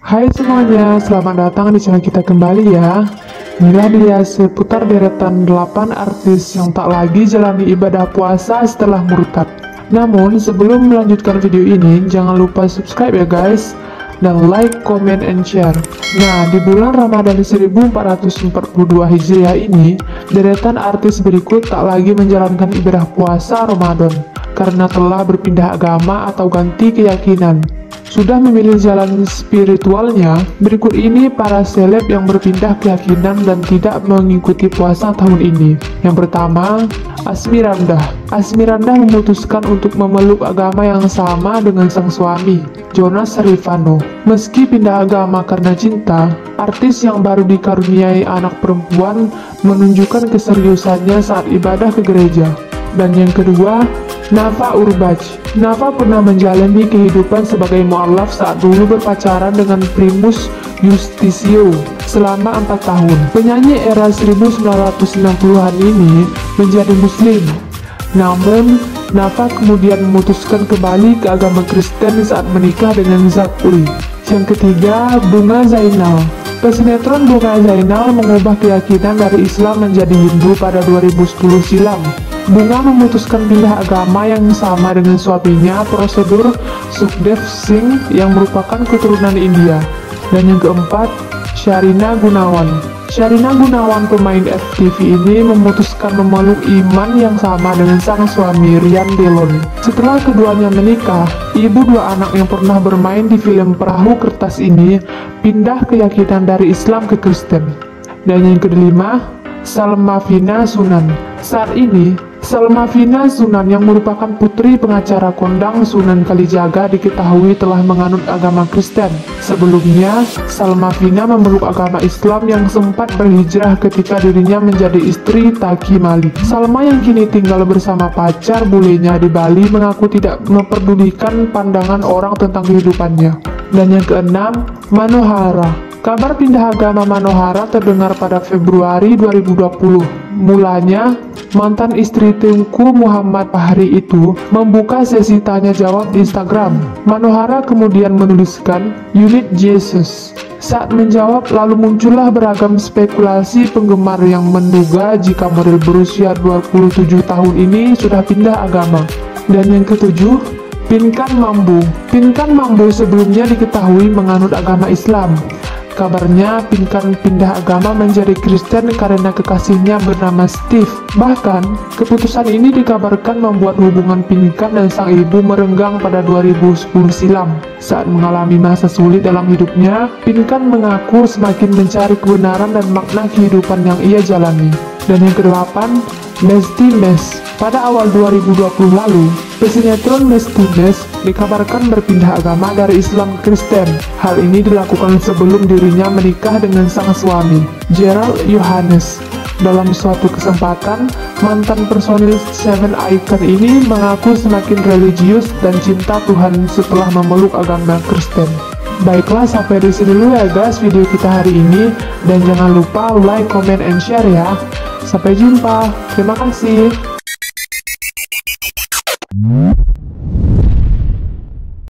Hai semuanya, selamat datang di channel kita kembali ya. Inilah dia seputar deretan 8 artis yang tak lagi jalani ibadah puasa setelah murtad. Namun sebelum melanjutkan video ini, jangan lupa subscribe ya guys, dan like, comment, and share. Nah, di bulan Ramadan 1442 Hijriah ini, deretan artis berikut tak lagi menjalankan ibadah puasa Ramadan karena telah berpindah agama atau ganti keyakinan. Sudah memilih jalan spiritualnya, berikut ini para seleb yang berpindah keyakinan dan tidak mengikuti puasa tahun ini. Yang pertama, Asmirandah. Asmirandah memutuskan untuk memeluk agama yang sama dengan sang suami, Jonas Rifano. Meski pindah agama karena cinta, artis yang baru dikaruniai anak perempuan menunjukkan keseriusannya saat ibadah ke gereja. Dan yang kedua, Nafa Urbach. Nafa pernah menjalani kehidupan sebagai mu'alaf saat dulu berpacaran dengan Primus Yustisio selama 4 tahun. Penyanyi era 1990-an ini menjadi muslim. Namun, Nafa kemudian memutuskan kembali ke agama Kristen saat menikah dengan Zakuri. Yang ketiga, Bunga Zainal. Pesinetron Bunga Zainal mengubah keyakinan dari Islam menjadi Hindu pada 2010 silam. Bunga memutuskan pindah agama yang sama dengan suaminya, prosedur Sukhdev Singh yang merupakan keturunan India. Dan yang keempat, Sherina Gunawan. Sherina Gunawan, pemain FTV ini, memutuskan memeluk iman yang sama dengan sang suami Ryan Delon. Setelah keduanya menikah, ibu 2 anak yang pernah bermain di film Perahu Kertas ini pindah keyakinan dari Islam ke Kristen. Dan yang kelima, Salma Vina Sunan. Saat ini, Salma Vina Sunan yang merupakan putri pengacara kondang Sunan Kalijaga diketahui telah menganut agama Kristen. Sebelumnya, Salma Vina memeluk agama Islam yang sempat berhijrah ketika dirinya menjadi istri Taki Malik. Salma yang kini tinggal bersama pacar bulenya di Bali mengaku tidak memperdulikan pandangan orang tentang kehidupannya. Dan yang keenam, Manohara. Kabar pindah agama Manohara terdengar pada Februari 2020. Mulanya, mantan istri Tengku Muhammad Fahri itu membuka sesi tanya jawab di Instagram. Manohara kemudian menuliskan, "Unit Jesus." Saat menjawab, lalu muncullah beragam spekulasi penggemar yang menduga jika model berusia 27 tahun ini sudah pindah agama. Dan yang ketujuh, Pinkan Mambo. Pinkan Mambo sebelumnya diketahui menganut agama Islam. Kabarnya Pinkan pindah agama menjadi Kristen karena kekasihnya bernama Steve. Bahkan, keputusan ini dikabarkan membuat hubungan Pinkan dan sang ibu merenggang pada 2010 silam. Saat mengalami masa sulit dalam hidupnya, Pinkan mengaku semakin mencari kebenaran dan makna kehidupan yang ia jalani. Dan yang kedelapan, Mesty Mes. Pada awal 2020 lalu, pesinetron Mesty Mes dikabarkan berpindah agama dari Islam ke Kristen. Hal ini dilakukan sebelum dirinya menikah dengan sang suami, Gerald Yohannes. Dalam suatu kesempatan, mantan personil Seven Icon ini mengaku semakin religius dan cinta Tuhan setelah memeluk agama Kristen. Baiklah, sampai di sini dulu ya guys video kita hari ini, dan jangan lupa like, comment, and share ya. Sampai jumpa. Terima kasih.